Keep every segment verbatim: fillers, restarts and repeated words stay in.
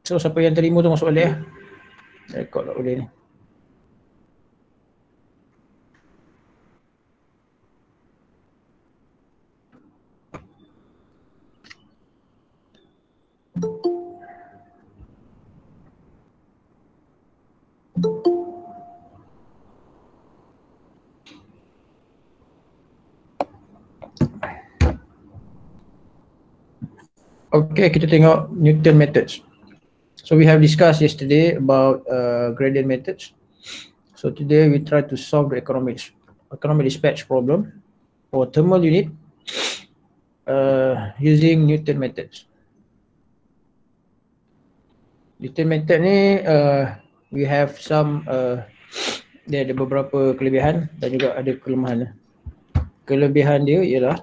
So siapa yang terima tu masuk balik lah. Rekod tak boleh ni. Okay, kita tengok Newton methods. So we have discussed yesterday about uh, gradient methods. So today we try to solve the economic economic dispatch problem for thermal unit uh, using Newton methods. Newton method ni uh, we have some uh, dia ada beberapa kelebihan dan juga ada kelemahan. Kelebihan dia ialah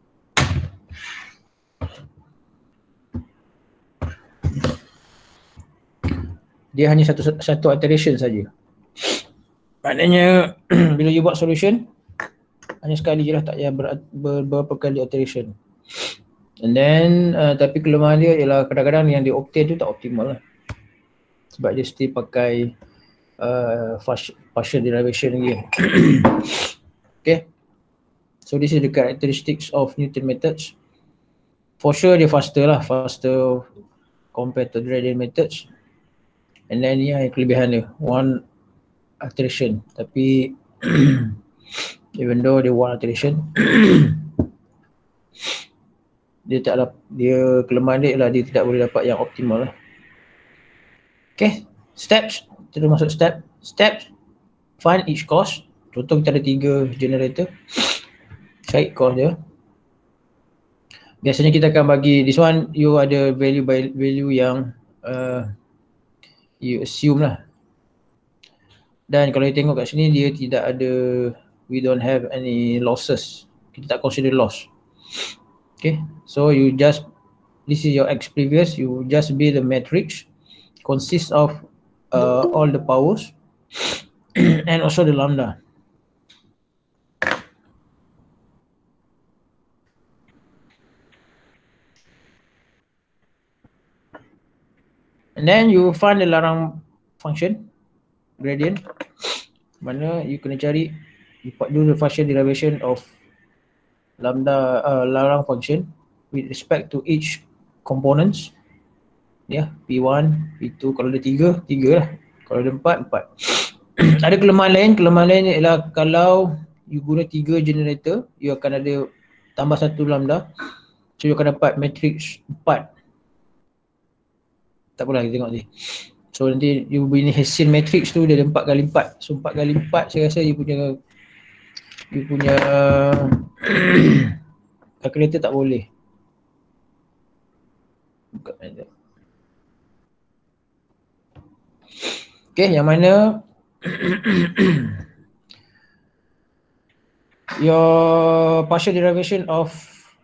dia hanya satu satu iteration saja. Maknanya bila you buat solution hanya sekali je lah, tak payah ber, ber, berapa kali iteration. And then uh, tapi kelemahan dia ialah kadang-kadang yang dia obtain tu tak optimal lah. Sebab dia still pakai uh, partial derivation lagi. Okay. So this is the characteristics of Newton methods. For sure dia faster lah, faster compared to gradient methods. And then ni yang kelebihan dia, one iteration. Tapi even though dia one iteration, dia tak dapat, dia kelemahan dia ialah dia tidak boleh dapat yang optimal lah. Okay, steps, kita masuk step. Steps, find each cost. Contoh kita ada tiga generator, cari cost dia. Biasanya kita akan bagi, this one you ada value by value yang uh, you assume lah. Dan kalau you tengok kat sini dia tidak ada, we don't have any losses. Kita tak consider loss. Okay, so you just, this is your X previous, you just build the matrix, consists of uh, all the powers and also the lambda. And then you find the larang function, gradient, mana you kena cari, you do the partial derivation of lambda uh, larang function with respect to each components. Ya, yeah, P one, P two, kalau ada tiga, tiga lah. Kalau ada empat, empat. Ada kelemahan lain, kelemahan lain ialah kalau you guna tiga generator, you akan ada tambah satu lambda. So you akan dapat matrix empat. Tak apalah, kita tengok ni. So nanti you punya Hessian matrix tu dia ada empat kali empat. So empat kali empat saya rasa you punya you punya calculator tak boleh. Buka aja. Okay, yang mana your partial derivation of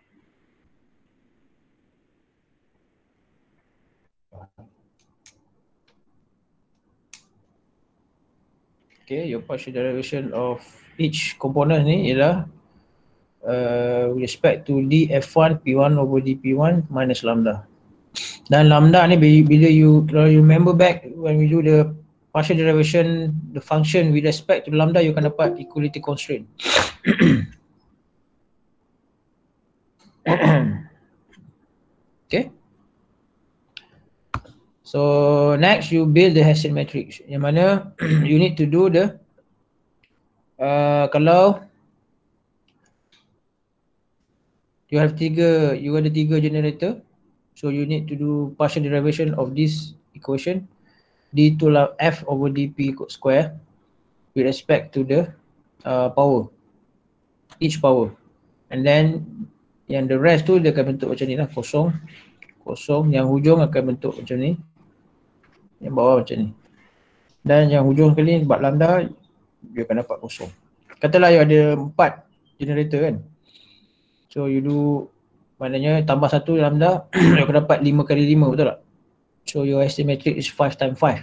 okay, your partial derivation of each component ni ialah uh, with respect to d f one p one over d p one minus lambda. Dan lambda ni bila you, kalau you remember back when we do the partial derivation, the function with respect to lambda, you akan dapat equality constraint. Okay. So next you build the Hessian matrix, yang mana you need to do the uh, kalau you have tiga, you ada tiga generator, so you need to do partial derivation of this equation d to f over dp square with respect to the uh, power, each power, and then yang the rest tu dia akan bentuk macam ni lah, kosong, kosong, yang hujung akan bentuk macam ni, yang bawah macam ni, dan yang hujung kali ni buat lambda dia akan dapat kosong. Katalah you ada empat generator kan, so you do, maknanya tambah satu lambda you akan dapat lima kali lima, betul tak? So your estimate matrix is five times five.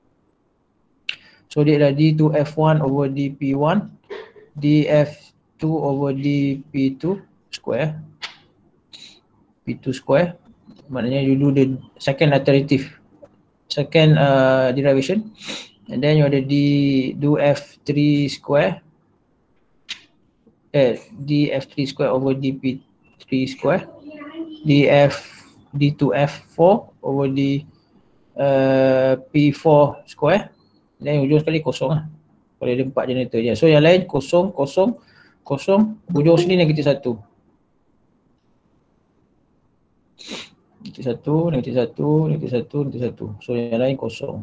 So dia adalah d two f one over d p one, d f two over d p two square, p two square, maknanya you do the second iterative second uh, derivation, and then you ada D do F three square eh D F three square over D P three square, D F D two F four over D uh, P four square, dan ujung sekali kosong lah. Kalau ada empat generator je. So yang lain kosong, kosong, kosong, ujung sini negatif satu. Negatif satu, negatif satu, negatif satu, negatif satu. So yang lain kosong.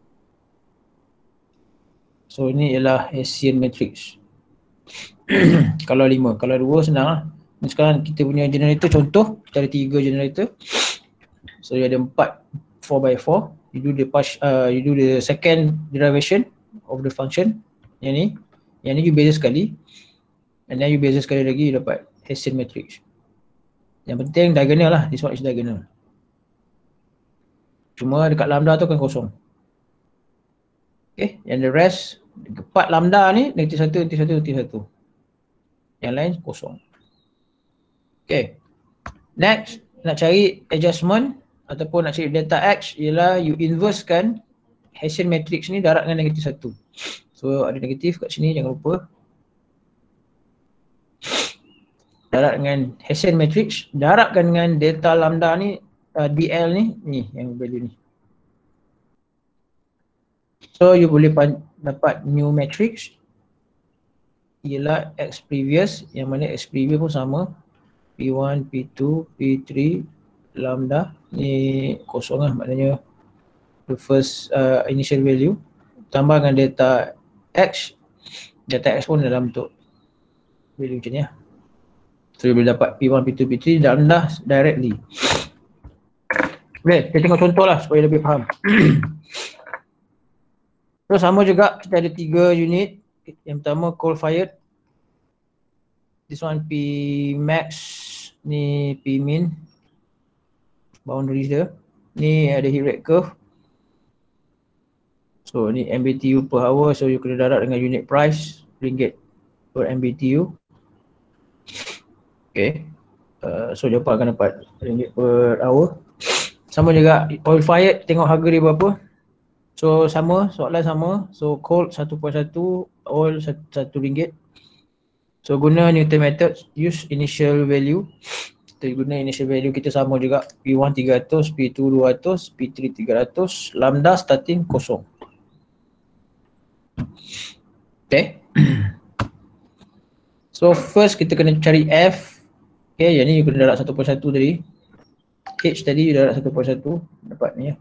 So ini ialah Hessian matrix. Kalau lima, kalau dua senang lah. Sekarang kita punya generator, contoh kita ada tiga generator. So dia ada empat, four by four. You do the pas, uh, you do the second derivation of the function. Yang ni, yang ni you beza sekali. And then you beza sekali lagi, you dapat Hessian matrix. Yang penting diagonal lah, this one is diagonal. Cuma dekat lambda tu kan kosong. Okay, and the rest, empat lambda ni, negatif satu, negatif satu, negatif satu. Yang lain kosong. Okay, next, nak cari adjustment ataupun nak cari delta X ialah you inverse kan Hessian matrix ni darab dengan negatif satu. So ada negatif kat sini, jangan lupa. Darab dengan Hessian matrix, darabkan dengan delta lambda ni, uh, D L ni, ni yang value ni. So you boleh dapat new matrix ialah X previous, yang mana X previous pun sama, P one, P two, P three, lambda, ni kosong lah, maknanya the first uh, initial value, tambah dengan delta X, delta X pun dalam bentuk value macam ni lah. So you boleh dapat P one, P two, P three lambda directly. Boleh, kita tengok contoh lah supaya lebih faham. So sama juga, kita ada tiga unit. Yang pertama coal fired. This one P max, ni P min, boundaries dia. Ni ada heat rate curve. So ni M B T U per hour, so you kena darab dengan unit price, ringgit per M B T U. Okay, uh, so jawapan akan dapat ringgit per hour. Sama juga oil fired, tengok harga dia berapa. So sama, soalan sama. So coal satu perpuluhan satu, oil satu ringgit. So guna Newton method, use initial value. Kita guna initial value kita sama juga, P one tiga ratus, P two dua ratus, P three tiga ratus, lambda starting kosong. Okay. So first kita kena cari F. Okay, yang ni you kena darab satu perpuluhan satu tadi. H tadi you darab satu perpuluhan satu, dapat ni ya.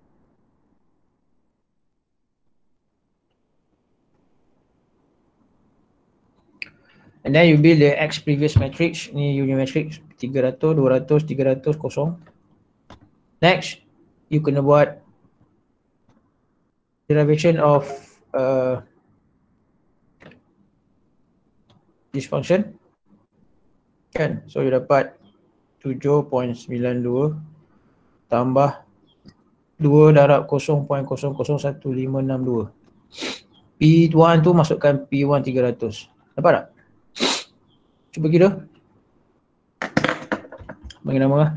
And then you build the X previous matrix, ni union matrix, tiga ratus, dua ratus, tiga ratus, kosong. Next, you kena buat derivation of uh, this function. Kan, so you dapat tujuh perpuluhan sembilan dua tambah dua darab kosong perpuluhan kosong kosong satu lima enam dua. P one tu masukkan P one tiga ratus. Dapat tak? Cuba kira. Bagi nama lah.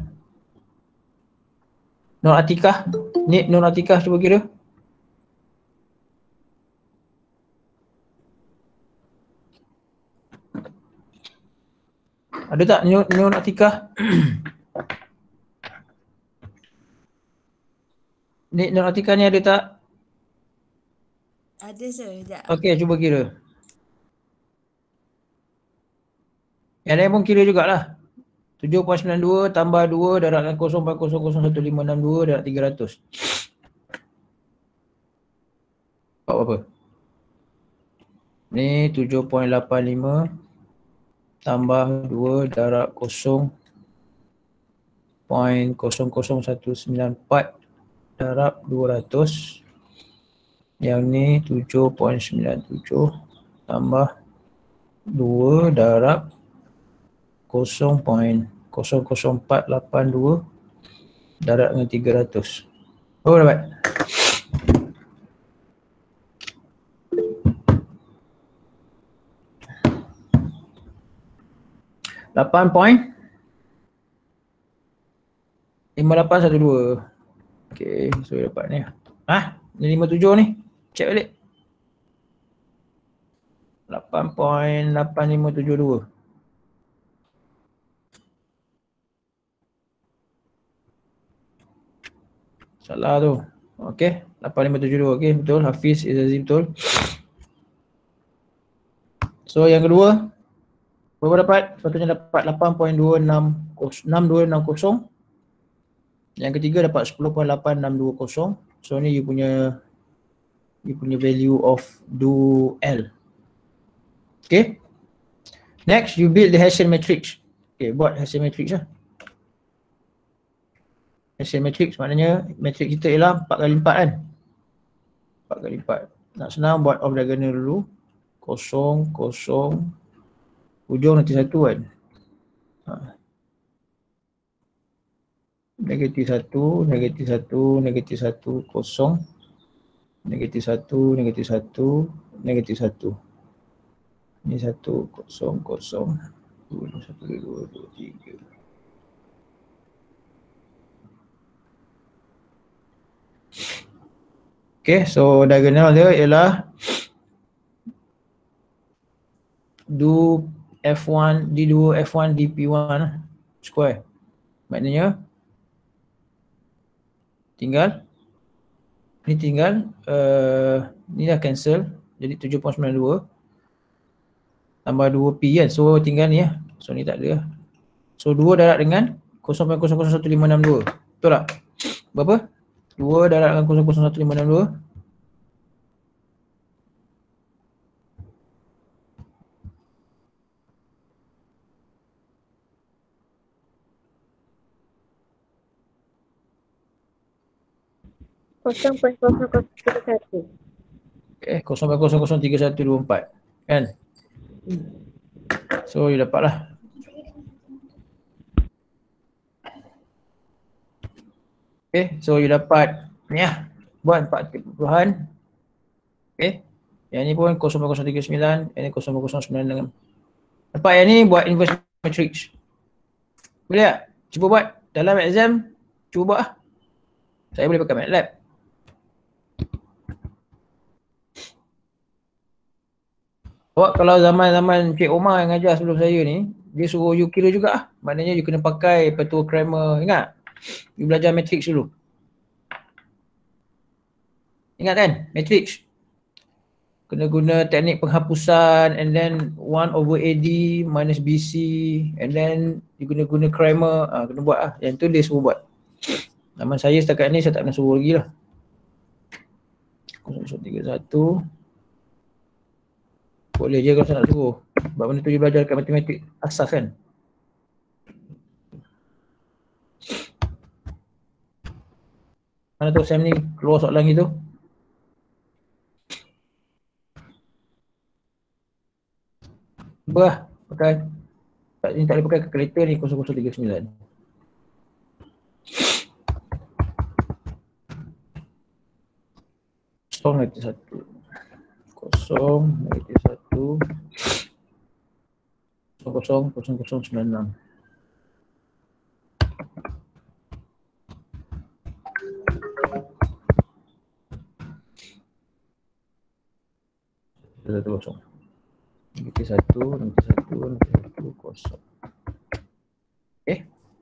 Nur Atikah. Ni Nur Atikah, cuba kira. Ada tak Nur, Nur Atikah? Ni Nur Atikah ni ada tak? Ada sir, sekejap. Okey, cuba kira. Yang lain pun kira jugalah. tujuh perpuluhan sembilan dua tambah dua darab dengan kosong perpuluhan kosong kosong satu lima enam dua darab tiga ratus. Dapat berapa? Ni tujuh perpuluhan lapan lima tambah dua darab kosong perpuluhan kosong kosong satu sembilan empat darab dua ratus. Yang ni tujuh perpuluhan sembilan tujuh tambah dua darab kosong perpuluhan kosong kosong empat lapan dua darab dengan tiga ratus. Oh, dapat. lapan point lima lapan satu dua. Okay, so dapat ni. Ah, ni lima puluh tujuh ni. Check balik. lapan perpuluhan lapan lima tujuh dua. Salah tu. Okay, lapan lima tujuh dua. Okay, betul. Hafiz Izzazim betul. So yang kedua, berapa dapat? Sepatutnya dapat lapan perpuluhan dua enam dua enam kosong. Yang ketiga dapat sepuluh perpuluhan lapan enam dua kosong. So ni you punya you punya value of do L. Okay. Next, you build the Hessian matrix. Okay, buat Hessian matrix lah. Hessian matrix maknanya matrix kita ialah empat kali empat kan. empat kali empat. Nak senang buat off diagonal dulu. Kosong, kosong. Ujung nanti satu kan. Ha. Negatif satu, negatif satu, negatif satu, kosong. Negatif satu, negatif satu, negatif satu. Ini satu, kosong, kosong. Dua, satu, dua, dua, tiga. Okay, so diagonal dia ialah do F one, D two, F one, D P one square. Maknanya tinggal ni tinggal uh, ni dah cancel jadi tujuh perpuluhan sembilan dua tambah dua P kan, so tinggal ni lah. So ni tak ada lah. So dua darab dengan kosong perpuluhan kosong kosong satu lima enam dua. Betul tak? Berapa? dua darab dengan kosong kosong satu lima enam dua. kosong perpuluhan kosong kosong tiga satu. Eh, kosong perpuluhan kosong kosong tiga satu dua empat. Kan? So, you dapat lah. Okay, so you dapat ni lah. Buat empat perpuluhan. Okay. Yang ni pun kosong perpuluhan kosong tiga sembilan. Yang ni kosong perpuluhan kosong sembilan enam. Dapat yang ni buat inverse matrix. Boleh tak? Cuba buat. Dalam exam, cuba buat lah. Saya boleh pakai MATLAB. Awak kalau zaman-zaman Cik Omar yang ajar sebelum saya ni, dia suruh you kira juga lah. Maknanya you kena pakai petua Cramer. Ingat? You belajar matrix dulu. Ingat kan? Matrix. Kena guna teknik penghapusan and then one over A D minus B C and then you kena guna Cramer. Ha, kena buat lah. Yang tu dia suruh buat. Zaman saya setakat ni saya tak pernah suruh lagi lah. kosong tiga satu. Boleh je kalau saya nak suruh. Sebab benda tu dia belajar dekat matematik asas kan. Mana tahu Sam ni keluar soalan gitu. Cuba lah pakai. Tak, ni tak boleh pakai calculator ni kosong kosong tiga sembilan. Kosong negatif satu. Kosong negatif satu. Kosong kosong kosong sembilan enam. Satu kosong. Negatif satu, negatif satu, negatif satu, kosong. Okay.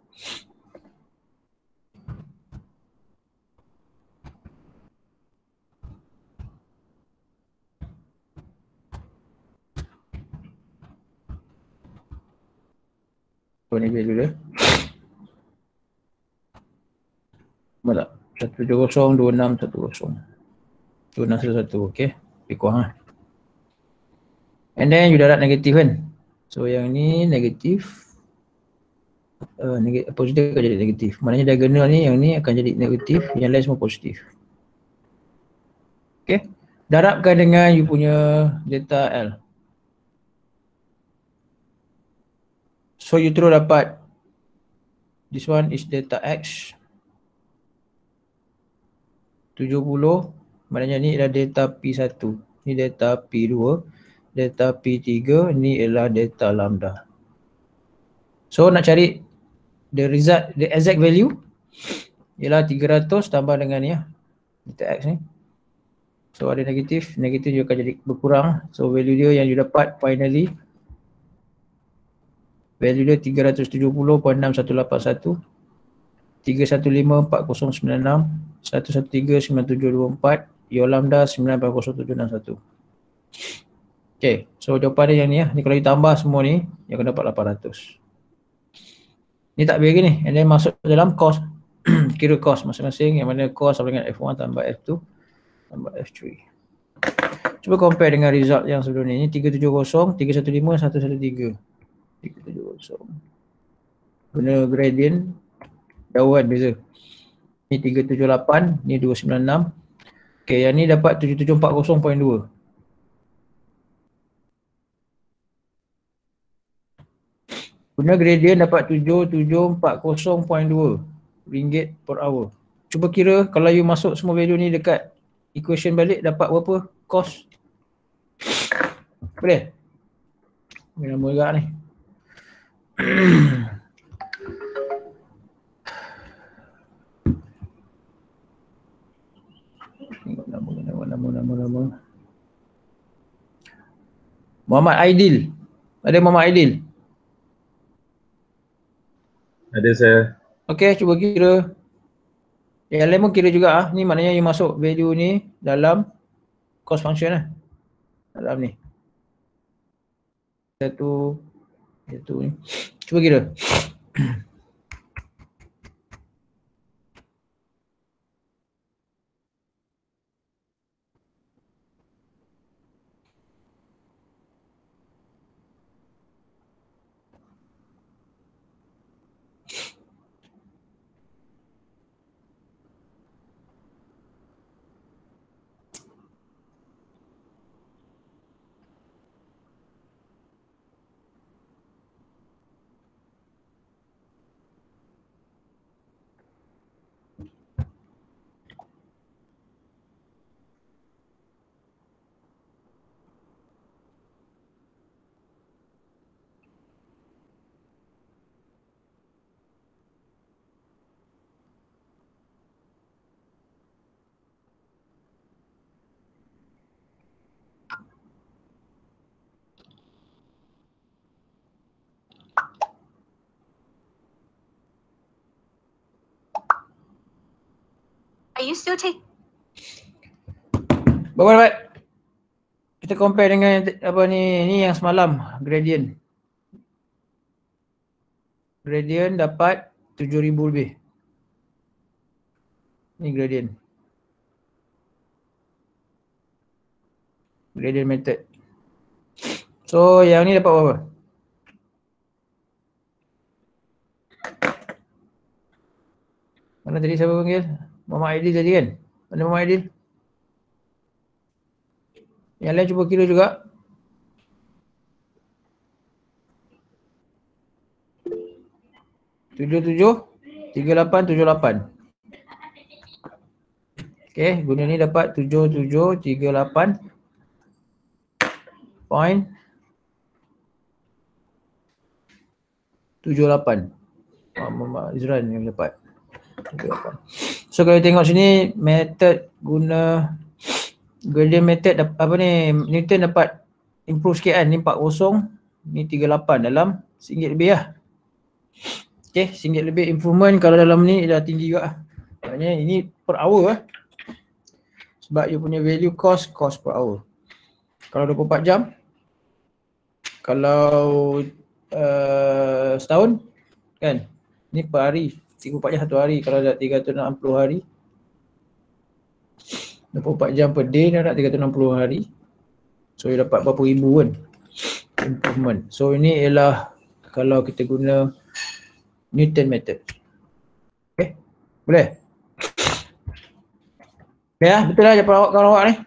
So ni value dia. Sama tak? satu tujuh kosong, dua enam satu kosong. dua enam satu satu, okay. Lebih kurang lah. And then you darab negatif kan. So yang ni negatif. Uh, negatif, positif akan jadi negatif. Maknanya diagonal ni, yang ni akan jadi negatif, yang lain semua positif. Okay. Darabkan dengan you punya delta L. So you terus dapat this one is delta X tujuh puluh, maknanya ni adalah delta P satu, ni delta P dua, delta P tiga, ni ialah delta lambda. So nak cari the result, the exact value, ialah tiga ratus tambah dengan ni lah, meter X ni. So ada negatif, negatif juga akan jadi berkurang. So value dia yang you dapat finally, value dia tiga ratus tujuh puluh perpuluhan enam satu lapan satu, tiga satu lima empat kosong sembilan enam, satu satu tiga sembilan tujuh dua empat, your lambda sembilan lapan kosong tujuh enam satu. Okay, so jawapan dia yang ni lah. Ni kalau ditambah semua ni, yang akan dapat lapan ratus. Ni tak biar ni, and then masuk dalam cost. Kira cost masing-masing, yang mana cost sama dengan F one tambah F two tambah F three. Cuba compare dengan result yang sebelum ni. Ni tiga tujuh kosong, tiga satu lima, satu satu tiga. tiga tujuh kosong. Guna gradient, jauh kan beza. Ni tiga tujuh lapan, ni dua sembilan enam. Okay, yang ni dapat tujuh tujuh empat kosong perpuluhan dua. Guna gradient dapat tujuh tujuh empat kosong perpuluhan dua ringgit per hour. Cuba kira kalau you masuk semua value ni dekat equation balik, dapat berapa cost? Boleh? Ini nama agak ni. Tengok nama, nama, nama, nama, nama. Muhammad Aidil. Ada Muhammad Aidil? Ada saya. Okey, cuba kira. Yang lain pun kira juga ah. Ni maknanya you masuk value ni dalam cost function lah. Dalam ni. Satu satu ni. Cuba kira. Are you still take? Bapak-bapak. Kita compare dengan apa ni, ni yang semalam, gradient. Gradient dapat tujuh ribu lebih. Ni gradient. Gradient method. So yang ni dapat berapa? Mana tadi siapa panggil? Muhammad Aidil tadi kan? Mana Muhammad Aidil? Yang lain cuba kira juga. tujuh tujuh tiga lapan tujuh lapan. Okey, guna ni dapat tujuh tujuh tiga lapan point tujuh lapan. Muhammad Izran yang dapat. So kalau tengok sini method guna gradient method apa ni, Newton dapat improve sikit kan. Ni empat kosong, ni tiga lapan, dalam RM one lebih lah. Okay, RM one lebih improvement. Kalau dalam ni dah tinggi juga lah. Maknanya ini per hour lah. Sebab you punya value cost, cost per hour. Kalau dua puluh empat jam, kalau uh, setahun kan, ni per hari. tiga puluh empat jam satu hari. Kalau dah tiga ratus enam puluh hari, dua puluh empat jam per day dah nak tiga ratus enam puluh hari. So you dapat berapa ribu kan improvement. So ini ialah kalau kita guna Newton method. Okay, boleh? Okay lah, betul lah jawapan awak kawan awak ni.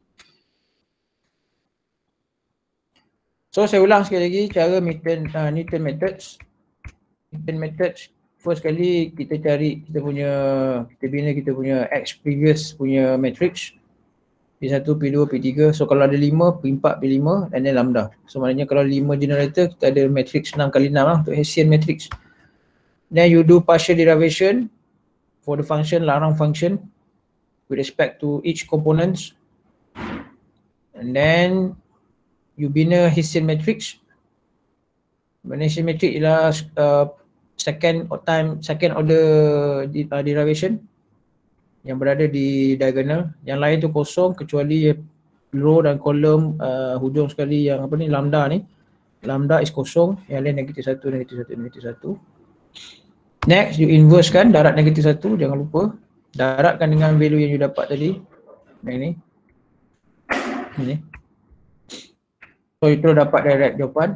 So saya ulang sekali lagi cara Newton, uh, Newton methods. Newton methods, first kali kita cari kita punya, kita bina kita punya X previous punya matrix. P one, P two, P three. So kalau ada lima, P four, P five dan then lambda. So maknanya kalau lima generator, kita ada matrix enam kali enam lah untuk Hessian matrix. Then you do partial derivation for the function, larang function with respect to each components. And then you bina Hessian matrix. Hessian matrix ialah uh, second time second order uh, derivation yang berada di diagonal. Yang lain tu kosong kecuali row dan kolom uh, hujung sekali yang apa ni, lambda ni. Lambda is kosong, yang lain negatif satu, negatif satu, negatif satu. Next, you inverse kan darat negatif satu, jangan lupa. Daratkan dengan value yang you dapat tadi. Yang ni. Ini. So, itu dapat direct jawapan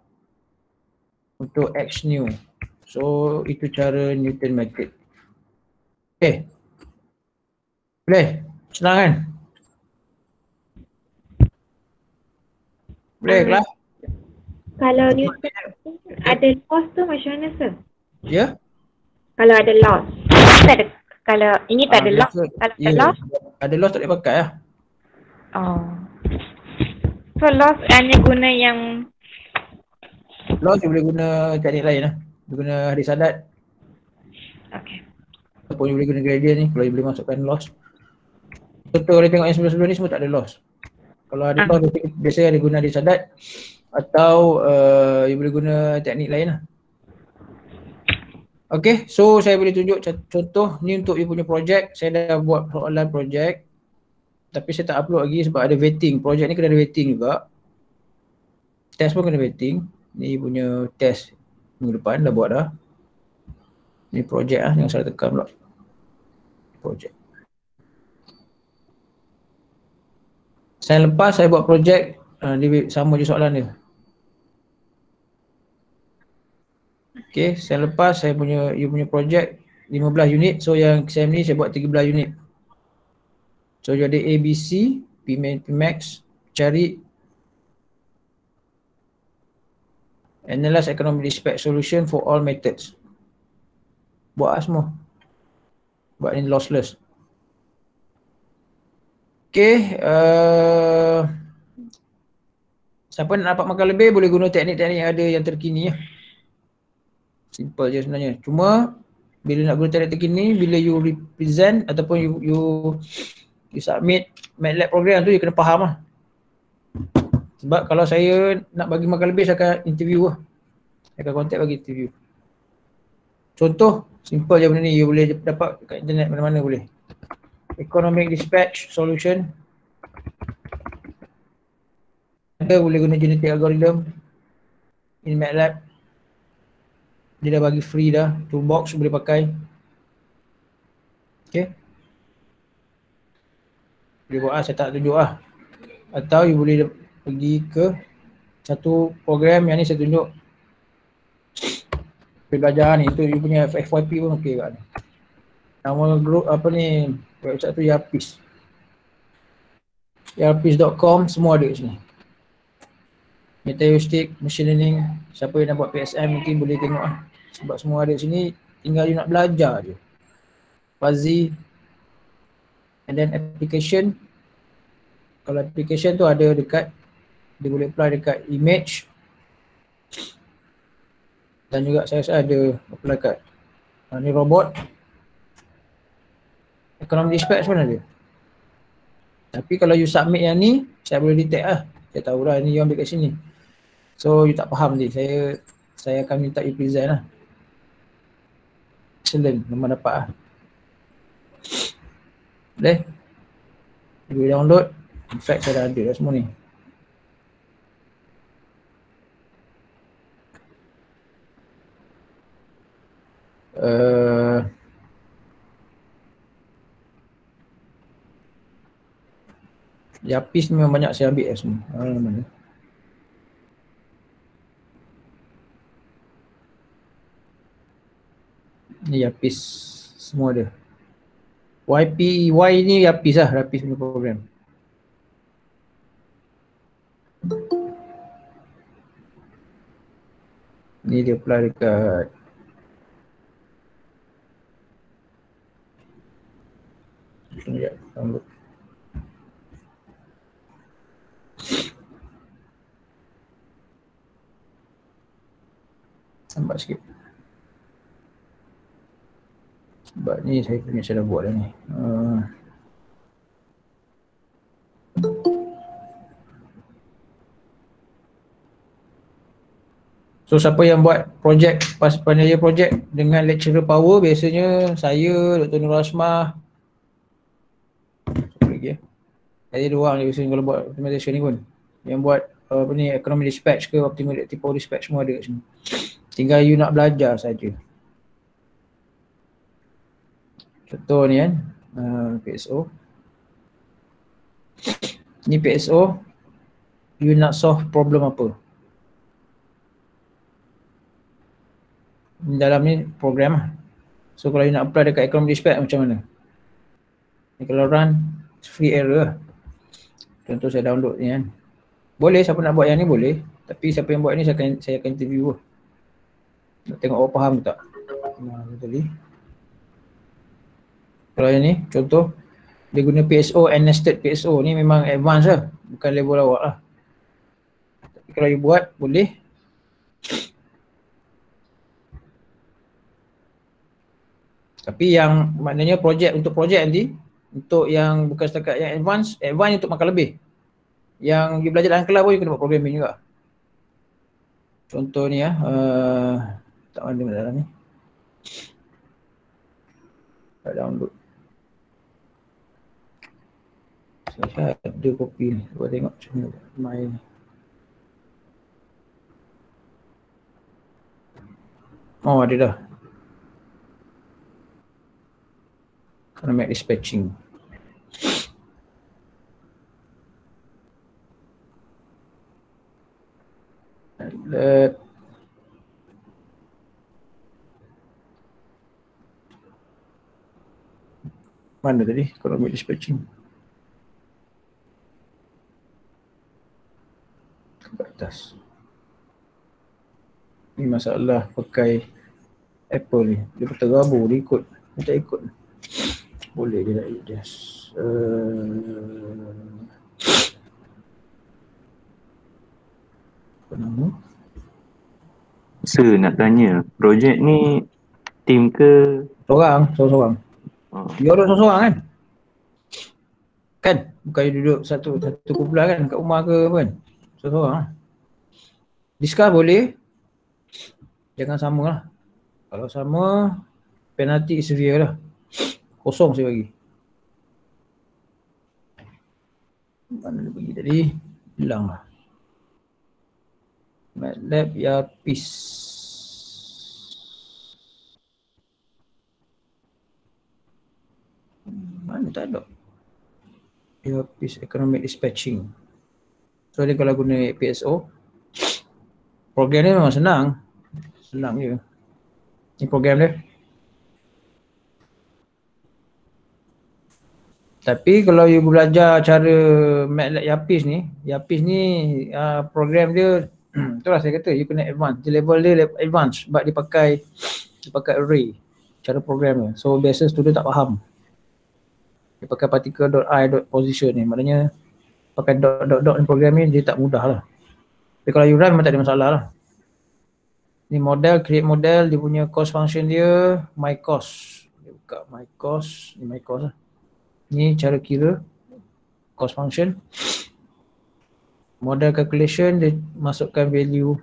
untuk X new. So, itu cara Newton matrix. Okay. Boleh? Senang kan? Boleh Hmm. kelas? Kalau Newton ada loss tu macam mana, sir? Ya? Kalau ada loss. Tak ada, kalau ini tak ada Ah, loss. biasa. Kalau ada Ya, loss. ada loss tak boleh pakai lah. Oh. So loss hanya guna yang Loss you boleh guna teknik lain lah. Boleh guna hadis adat. okay. Ataupun you boleh guna gradient ni kalau you boleh masukkan loss. Contoh kalau tengok yang sebelum-sebelum ni semua tak ada loss. Kalau ada Ah. loss biasanya ada guna hadis adat atau uh, you boleh guna teknik lain lah. Okay, so saya boleh tunjuk contoh ni untuk you punya projek. Saya dah buat soalan projek tapi saya tak upload lagi sebab ada vetting. Projek ni kena ada vetting juga. Test pun kena vetting. Ni punya test minggu depan dah buat dah. Ni projek lah, jangan salah tekan pula. Projek. Saya lepas saya buat projek uh, dia sama je soalan dia. Okay, saya lepas saya punya you punya projek lima belas unit. So yang exam ni saya buat tiga belas unit. So you ada A, B, C, P max, cari analyze economic dispatch solution for all methods. Buat lah semua. Buat ini lossless. Okay. Uh, siapa nak dapat makan lebih boleh guna teknik-teknik yang ada yang terkini ya. Simple je sebenarnya. Cuma bila nak guna teknik terkini, bila you represent ataupun you you, you submit MATLAB program tu, you kena faham lah. Sebab kalau saya nak bagi makan lebih, saya akan interview lah. Saya akan contact bagi interview. Contoh, simple je benda ni. You boleh dapat kat internet mana-mana boleh. Economic dispatch solution. Ada boleh guna genetic algorithm in MATLAB. Dia dah bagi free dah. Toolbox boleh pakai. Okay. Boleh buat lah, saya tak tunjuk lah. Atau you boleh pergi ke satu program yang ni saya tunjuk. Boleh belajar ni, itu you punya F Y P pun okey kat ni. Nama group apa ni, website tu Yapis. Yapis dot com, semua ada kat sini. Metaheuristic, machine learning, siapa yang nak buat P S M nanti boleh tengok lah. Sebab semua ada kat sini, tinggal you nak belajar je. Fuzzy. And then application. Kalau application tu ada dekat, dia boleh apply dekat image. Dan juga saya rasa ada apply kat uh, ni robot. Economic dispatch pun ada. Tapi kalau you submit yang ni, saya boleh detect lah. Saya tahu lah ni you ambil kat sini. So you tak faham ni, saya saya akan minta you present lah. Excellent, memang dapat lah. Boleh? You boleh download. In fact saya dah ada dah semua ni. Uh, Yapis ni memang banyak saya ambil lah semua. Ah, mana? Ni Yapis semua ada. Y P Y ni Yapis lah, Yapis punya program. Ni dia apply dekat sekejap, download. Lambat sikit. Sebab ni saya punya saya dah buat dah ni. Uh, So siapa yang buat projek pas panitia projek dengan lecturer power, biasanya saya, Doktor Nur Asmah. Siapa lagi ya? Jadi dua orang je biasanya kalau buat optimization ni pun. Yang buat uh, apa ni, economic dispatch ke optimization power dispatch semua ada kat sini. Tinggal you nak belajar saja. Contoh ni kan, uh, P S O. Ni P S O, you nak solve problem apa? Dalam ni program lah. So kalau you nak apply dekat economic dispatch macam mana? Ni kalau run, free error lah. Contoh saya download ni kan. Boleh siapa nak buat yang ni boleh. Tapi siapa yang buat ni saya akan, saya akan interview lah. Nak tengok orang faham ke tak. Nah, betul ni. Kalau yang ni, contoh. Dia guna P S O and nested P S O. Ni memang advance lah. Bukan level awak lah. Tapi kalau you buat, boleh. Tapi yang maknanya projek untuk projek nanti, untuk yang bukan setakat yang advance, advance untuk makan lebih. Yang you belajar dalam kelas pun you kena buat programming juga. Contoh ni ya, uh, tak ada dalam ni. Tak download. Saya ada kopi ni, cuba tengok macam mana main. Oh ada dah. Economic dispatching. Let mana tadi economic dispatching? Ke atas. Ni masalah pakai Apple ni. Dia tergabung, dia ikut. Dia tak ikut. Boleh dia tak adjust. Uh, apa nama? Sir nak tanya, projek ni team ke? Seorang, seorang-seorang. Oh. Dia orang seorang-seorang kan? Kan? Bukan dia duduk satu satu kumpulan kan kat rumah ke apa kan? Seorang-seorang lah. Discuss boleh. Jangan sama lah. Kalau sama, penalty severe lah. Kosong saya bagi. Mana dia pergi tadi? Hilang lah. MATLAB Yapis. Mana tak ada? Yapis Economic Dispatching. So dia kalau guna P S O, program dia memang senang. Senang je. Ni program dia. Tapi kalau you belajar cara MATLAB Yapis ni, Yapis ni uh, program dia, itulah saya kata you kena advance. Dia level dia level advance sebab dia pakai dia pakai array cara program dia. So biasa student tak faham. Dia pakai particle.i.position ni, maknanya pakai dot dot dot ni program ni dia tak mudah lah. Tapi kalau you run memang tak ada masalah lah. Ni model, create model, dia punya cost function dia my cost. Dia buka my cost, ni my cost lah. Ni cara kira cost function. Model calculation, dia masukkan value.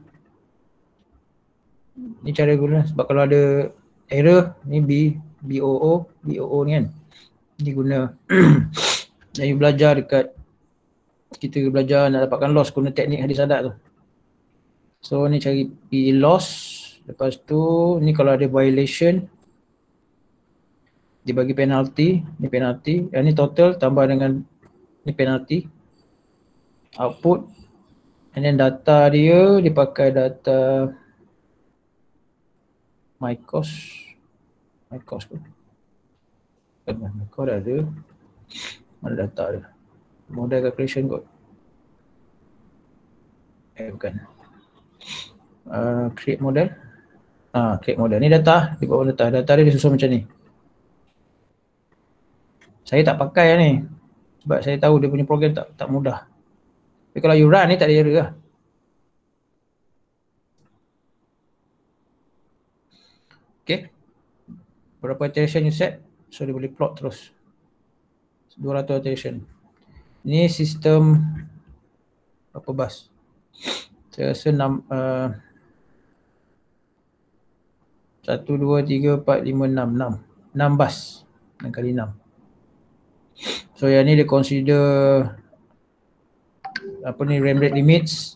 Ni cara guna sebab kalau ada error, ni B, B O O, B O O ni kan. Ni guna dan you belajar dekat, kita belajar nak dapatkan loss guna teknik hadis adat tu. So ni cari P loss. Lepas tu ni kalau ada violation, dia bagi penalty, ni penalty, yang ni total tambah dengan ni penalty. Output, and then data dia, dia pakai data my cost, my cost pun. My cost dah ada, mana data dia, model calculation kot. Eh bukan, uh, create model. Ah, create model, ni data, dia bawa data, data dia disusun macam ni. Saya tak pakai ni sebab saya tahu dia punya program tak tak mudah. Tapi kalau you run ni tak ada error lah. Okay. berapa iteration you set, so dia boleh plot terus dua ratus iteration. Ni sistem berapa bus? Saya rasa enam, uh, satu, dua, tiga, empat, lima, enam, enam. enam bus. enam kali enam. So yang ni dia consider apa ni, RAM rate limits.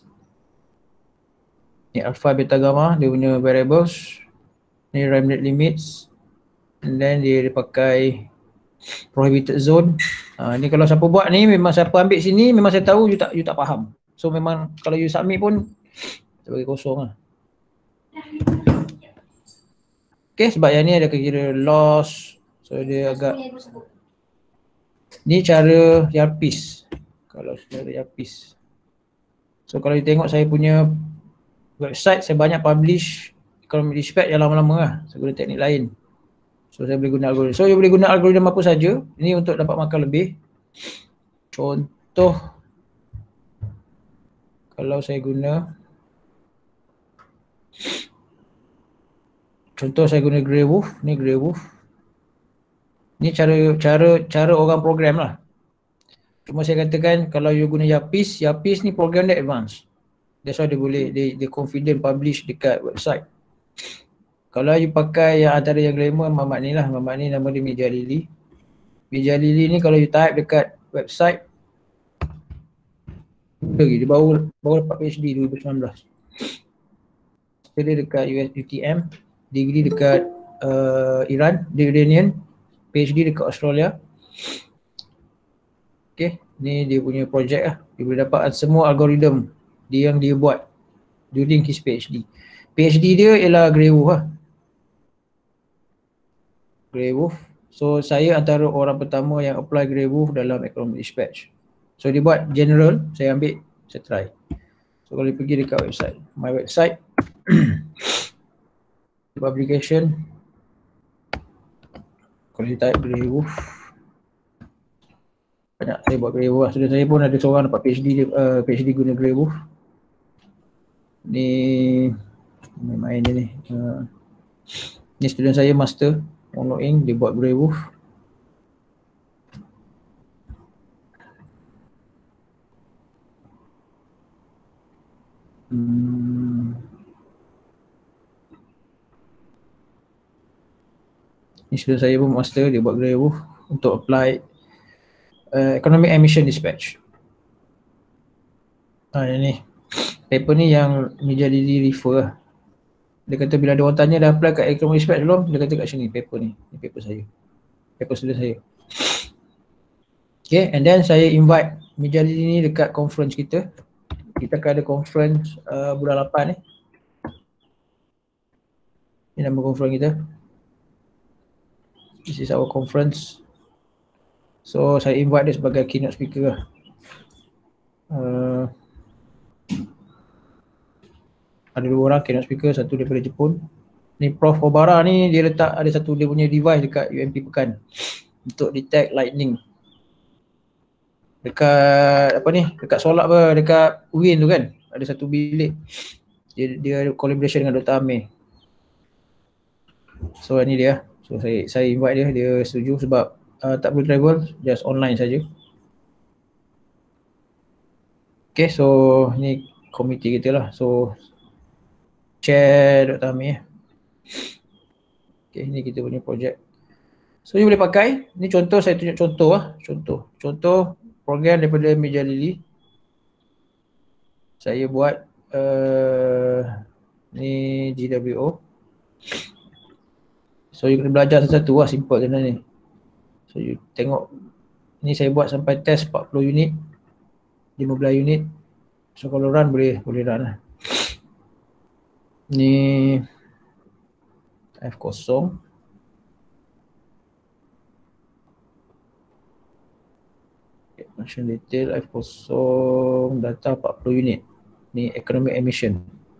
Ni alpha, beta, gamma, dia punya variables. Ni RAM rate limits. And then dia, dia pakai prohibited zone. Ha, ni kalau siapa buat ni, memang siapa ambil sini, memang saya tahu you tak, you tak faham. So memang kalau you submit pun, sebagai kosong lah. Okay, sebab yang ni ada kira loss. So dia agak, ni cara earpiece. Kalau cara earpiece. So kalau you tengok saya punya website, saya banyak publish economic dispatch yang lama-lama lah. Saya guna teknik lain. So saya boleh guna algoritma. So you boleh guna algoritma apa saja. Ini untuk dapat makan lebih. Contoh, kalau saya guna, contoh saya guna Grey Wolf. Ni Grey Wolf. Ni cara cara cara orang program lah. Cuma saya katakan kalau you guna Yapis, Yapis ni program dia advance. That's why dia boleh, dia, dia confident publish dekat website. Kalau you pakai yang antara yang glamour, Mamat ni lah. Mamat ni nama dia Media Lily. Media Lily ni kalau you type dekat website, lagi dia baru baru dapat PhD dua ribu sembilan belas. Dia dekat U S U T M, degree dekat uh, Iran, dia Iranian, PhD dekat Australia. Okay, ni dia punya projek lah. Dia boleh dapat semua algoritma dia yang dia buat during his PhD. PhD dia ialah Grey Wolf lah. Grey Wolf. So saya antara orang pertama yang apply Grey Wolf dalam economic dispatch. So dia buat general, saya ambil, saya try. So kalau pergi dekat website, my website, publication, kalau you type Grey Wolf, banyak saya buat Grey Wolf. Student saya pun ada seorang dapat PhD, uh, PhD guna Grey Wolf. Ni main je ni. Uh, ni student saya master Mono Ink, dia buat Grey Wolf. Hmm. Ni student saya pun master, dia buat Grey Wolf untuk apply uh, economic emission dispatch. Ha, ini paper ni yang Media Lily refer lah. Dia kata bila ada orang tanya dah apply kat economic dispatch belum, dia kata kat sini paper ni, ni paper saya, paper student saya. Okay, and then saya invite Media Lily ni dekat conference kita. Kita akan ada conference uh, bulan lapan ni. Ini nama conference kita. This is our conference. So saya invite dia sebagai keynote speaker lah. Uh, ada dua orang keynote speaker, satu daripada Jepun. Ni Prof Obara ni dia letak ada satu dia punya device dekat U M P Pekan untuk detect lightning. Dekat apa ni? Dekat solar apa? Dekat U I N tu kan? Ada satu bilik. Dia dia ada collaboration dengan Doktor Amir. So ni dia. So saya saya invite dia, dia setuju sebab uh, tak perlu travel, just online saja. Okay, so ni komiti kita lah. So chair Doktor Amir. Okay, ni kita punya projek. So you boleh pakai. Ni contoh, saya tunjuk contoh lah. Contoh. Contoh program daripada Media Lily. Saya buat uh, ni G W O. So you kena belajar satu-satu lah, simple je ni. So you tengok, ni saya buat sampai test empat puluh unit, lima belas unit. So kalau run boleh, boleh run lah. Ni F kosong. Function detail F kosong, data empat puluh unit. Ni economic emission.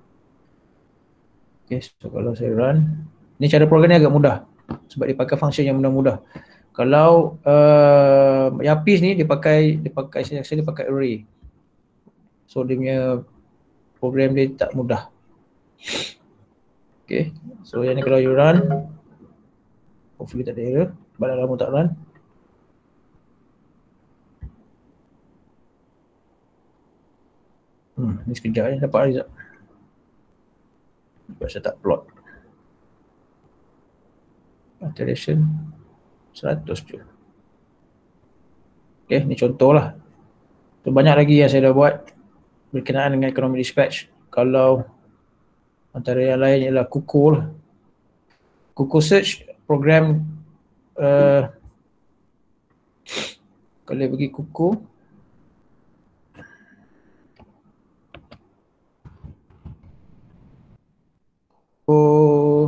Okay, so kalau saya run, ni cara program ni agak mudah sebab dia pakai function yang mudah-mudah. Kalau uh, Yapis ni dia pakai dia pakai saya dia pakai array. So dia punya program dia tak mudah. Okay, so yang ni kalau you run, Hopefully tak ada error. Sebab dah lama tak run. Hmm, ni sekejap ni dapat result. Sebab saya tak plot. Iteration seratus je. Okay, ni contoh lah. So, banyak lagi yang saya dah buat berkenaan dengan economic dispatch. Kalau antara yang lain ialah Kuku lah. Kuku search program uh, kalau pergi Kuku Oh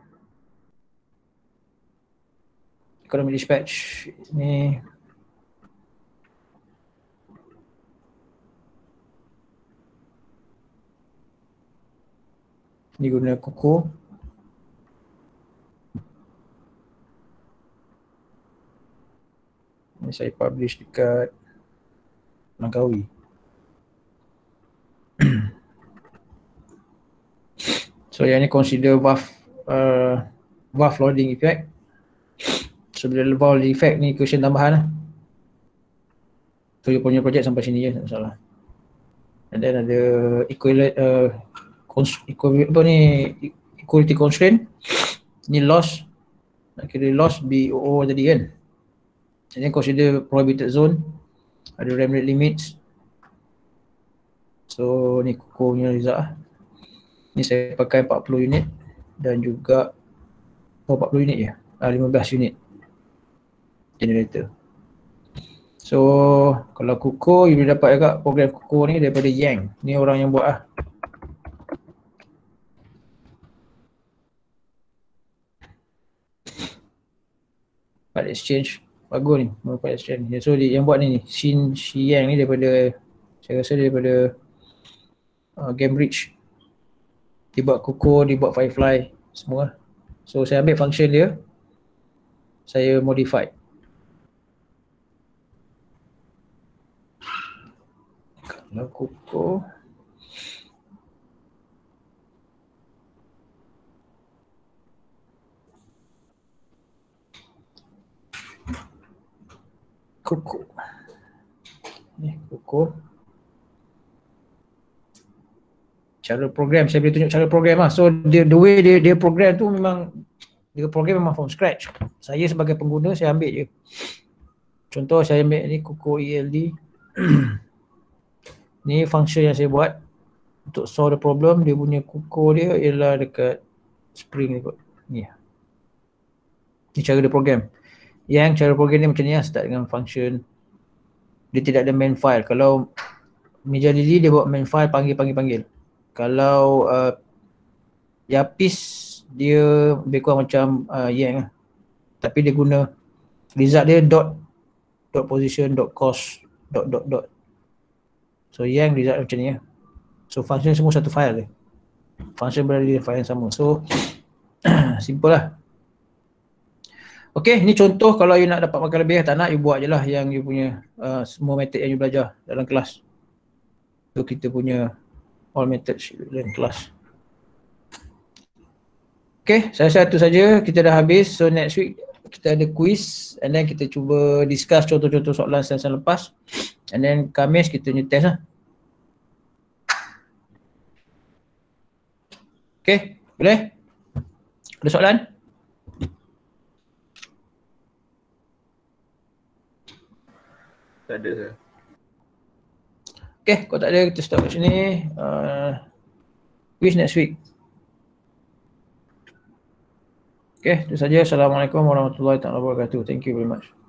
economic dispatch ni ni guna Kuku. Ni saya publish dekat Langkawi. So yang ni consider V A F uh, V A F loading effect. So bila V A F loading effect ni equation tambahan lah. So you punya project sampai sini je, tak salah. And then ada equivalent uh, equivalent apa ni equality constraint. Ni loss, nak kira loss B O O tadi kan. And then consider prohibited zone. Ada RAM rate limits. So ni Kuku punya result lah. Ni saya pakai empat puluh unit dan juga oh empat puluh unit je. Ah, lima belas unit generator. So kalau Kuku you boleh dapat juga program Kuku ni daripada Yang. Ni orang yang buat lah. Part exchange bagus ni, part exchange. So dia, yang buat ni ni Xin Shi Yang ni daripada, saya rasa daripada uh, Cambridge. Dia buat Kuku, dia buat Firefly semua. So saya ambil function dia, saya modify. Kalau Kuku Kuku ni Kuku cara program, saya boleh tunjuk cara program lah. So the, the way dia, dia program tu memang dia program memang from scratch. Saya sebagai pengguna saya ambil je. Contoh saya ambil ni Kuku E L D. Ni function yang saya buat untuk solve the problem. Dia punya Kuku dia ialah dekat spring ni kot. Ni. Ni cara dia program. Yang cara program ni macam ni lah, start dengan function. Dia tidak ada main file. Kalau Meja Lily dia buat main file panggil-panggil-panggil. Kalau uh, Yapis dia lebih kurang macam uh, Yang lah. Tapi dia guna result dia dot dot position dot cost dot dot dot. So Yang result macam ni lah. So function semua satu file dia. Function berada di file yang sama. So simple lah. Okay, ni contoh kalau you nak dapat makan lebih, tak nak you buat je lah yang you punya uh, semua method yang you belajar dalam kelas. So kita punya all methods dalam kelas. Okay, saya rasa itu saja, kita dah habis. So next week kita ada quiz and then kita cuba discuss contoh-contoh soalan sesi lepas. And then Khamis kita punya test lah. Okay, boleh? Ada soalan? Tak ada saya. Okay, kalau tak ada kita stop kat sini. Uh, quiz next week. Okay, itu saja. Assalamualaikum warahmatullahi wabarakatuh. Thank you very much.